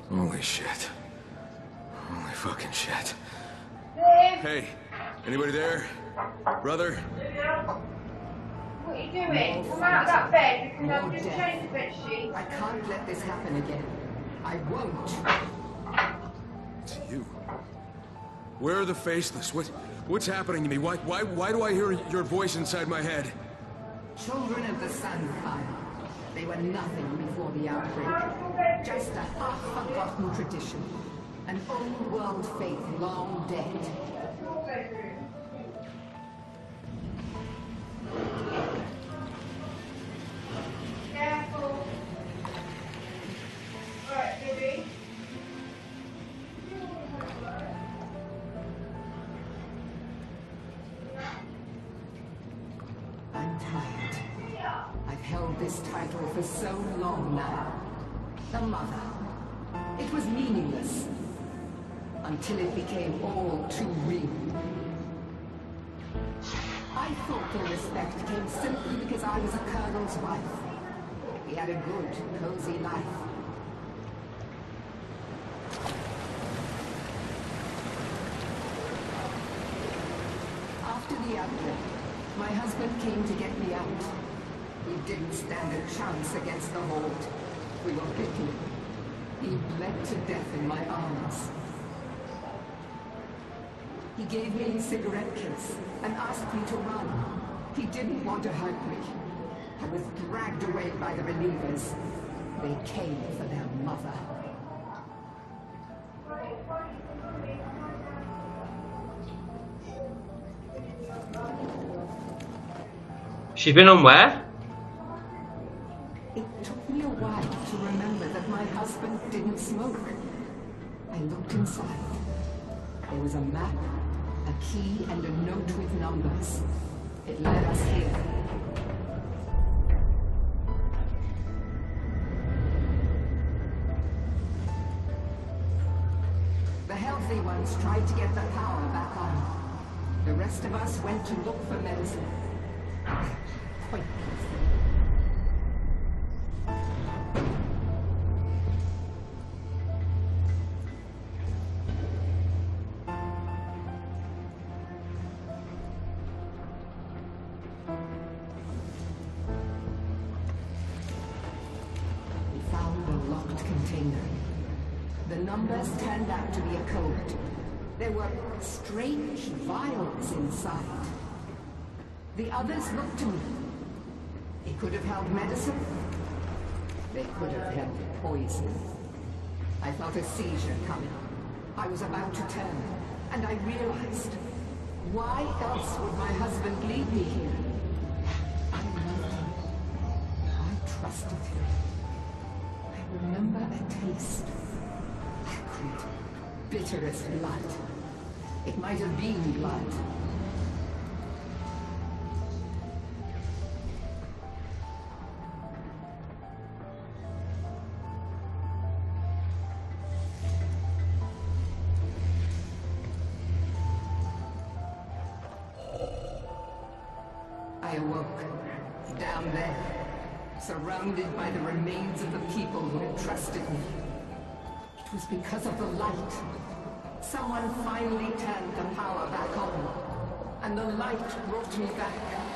Holy shit. Holy fucking shit. Hey, anybody there? Brother? What are you doing? Come out of that bed because I've just changed the bed sheet. I can't let this happen again. I won't. It's you. Where are the faceless? What's happening to me? Why do I hear your voice inside my head? Children of the Sun, Kyle. They were nothing before the outbreak. Just a half-forgotten tradition. An old-world faith long dead. Careful. Alright, baby. I'm tired. I've held this title for so long now. The Mother. It was meaningless. Until it became all too real. I thought the respect came simply because I was a colonel's wife. We had a good, cozy life. After the outbreak, my husband came to get me out. He didn't stand a chance against the Horde. We were bitten. He bled to death in my arms. He gave me his cigarette case and asked me to run. He didn't want to hurt me. I was dragged away by the relievers. They came for their mother. She's been on where? It took me a while to remember that my husband didn't smoke. I looked inside. There was a map, a key, and a note with numbers. It led us here. The healthy ones tried to get the power back on. The rest of us went to look for medicine. Pointless. The numbers turned out to be a code. There were strange vials inside. The others looked to me. They could have held medicine. They could have held poison. I felt a seizure coming. I was about to turn, and I realized, why else would my husband leave me here? I loved him. I trusted him. I remember a taste. Acrid, bitter as blood. It might have been blood. I awoke, down there, surrounded by the remains of the people who had trusted me. It was because of the light. Someone finally turned the power back on, and the light brought me back.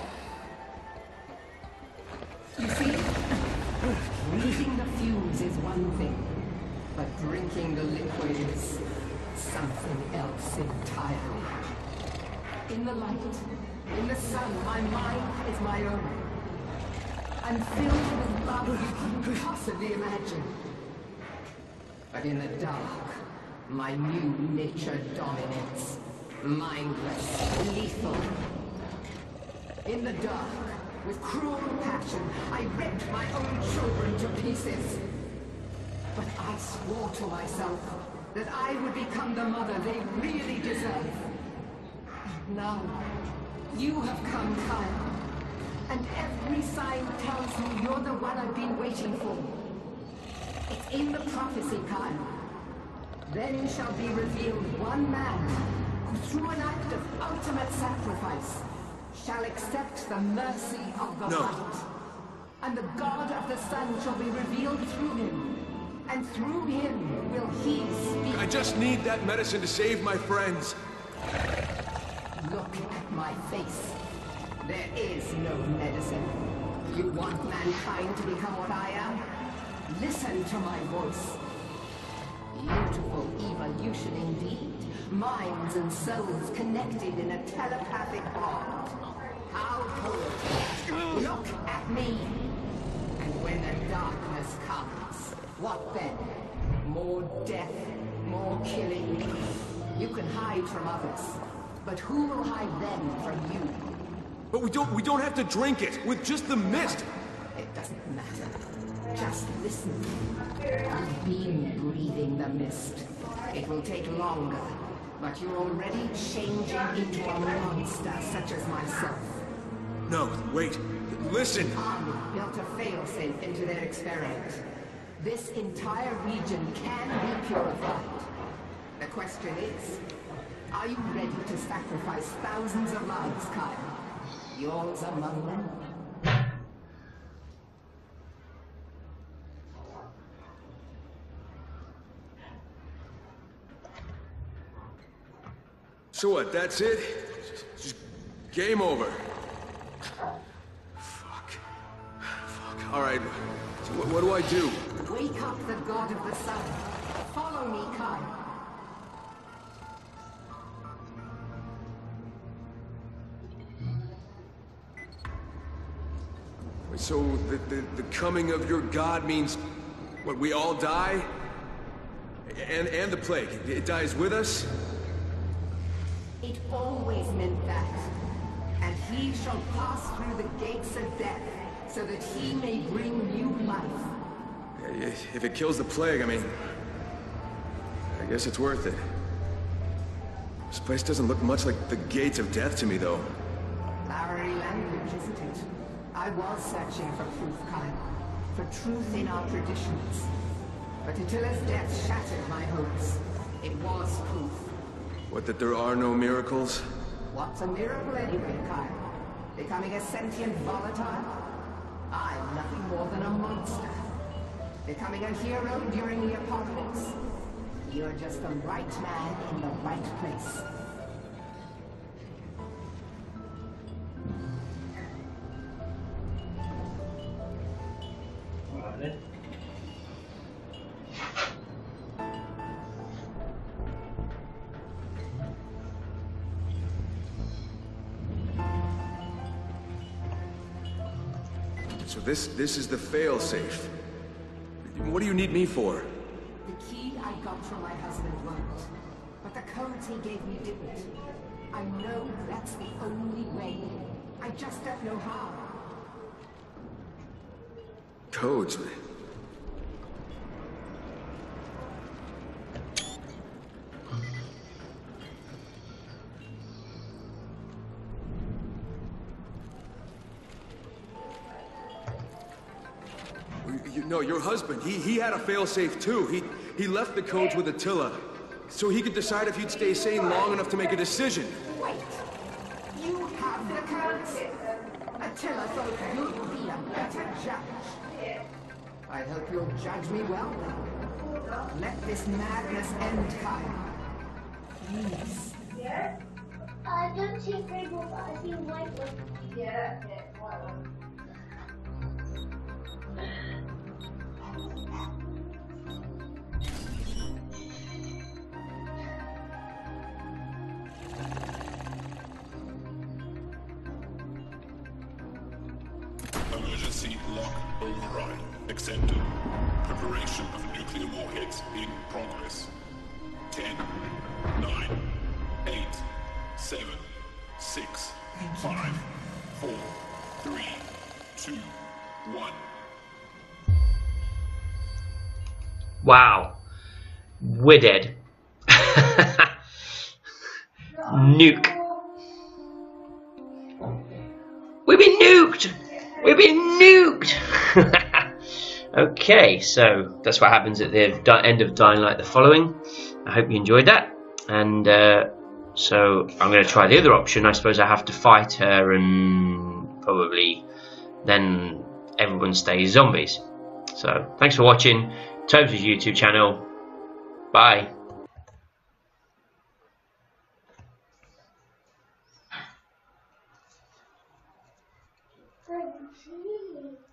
You see, reading the fumes is one thing, but drinking the liquid is something else entirely. In the light, in the sun, my mind is my own. I'm filled with love you couldn't possibly imagine. But in the dark, my new nature dominates. Mindless, lethal. In the dark, with cruel passion, I ripped my own children to pieces. But I swore to myself that I would become the mother they really deserve. And now, you have come, Kyle. And every sign tells me you're the one I've been waiting for. It's in the prophecy, Kyle. Then shall be revealed one man who, through an act of ultimate sacrifice, shall accept the mercy of the light. And the God of the sun shall be revealed through him. and through him will he speak. I just need that medicine to save my friends. Look at my face. There is no medicine. You want mankind to become what I am? Listen to my voice. Beautiful evolution indeed. Minds and souls connected in a telepathic bond. How poetic. Look at me. And when the darkness comes, what then? More death, more killing. You can hide from others, but who will hide them from you? But we don't have to drink it with just the mist. It doesn't matter. Just listen. You've been breathing the mist. It will take longer, but you're already changing into a monster such as myself. No, wait. Listen. Army built a failsafe into their experiment. This entire region can be purified. The question is, are you ready to sacrifice thousands of lives, Kyle? Yours among them? So what, that's it? Just game over. Fuck. Alright, so what do I do? Wake up the god of the sun. Follow me, Kyle. So the coming of your god means, what, we all die? And the plague, it dies with us? It always meant that. And he shall pass through the gates of death, so that he may bring new life. If it kills the plague, I mean, I guess it's worth it. This place doesn't look much like the gates of death to me, though. Flowery language, isn't it? I was searching for proof, Kyle. For truth in our traditions. But Attila's death shattered my hopes. It was proof. What, that there are no miracles? What's a miracle anyway, Kyle? Becoming a sentient volatile? I'm nothing more than a monster. Becoming a hero during the apocalypse? You're just the right man in the right place. So this is the fail-safe. What do you need me for? The key I got from my husband worked, but the codes he gave me didn't. I know that's the only way. I just don't know how. Codes? No, your husband, he had a failsafe too. He left the codes with Attila, so he could decide if you'd stay sane long enough to make a decision. Wait! You have the codes? Attila thought you'd be a better judge. I hope you'll judge me well. Let this madness end, Kyle. Please. Yeah? I don't see people, but I see white ones. Yeah, that's it. White one. Emergency lock override accepted. Preparation of nuclear warheads in progress. 10, 9, 8, 7, 6, 5, 4, 3, 2, 1. Wow. We're dead. Nuke. We've been nuked! We've been nuked! Okay, so that's what happens at the end of Dying Light the Following. I hope you enjoyed that. And so I'm going to try the other option. I suppose I have to fight her and probably then everyone stays zombies. So thanks for watching. Tobes' YouTube channel. Bye. Thank you.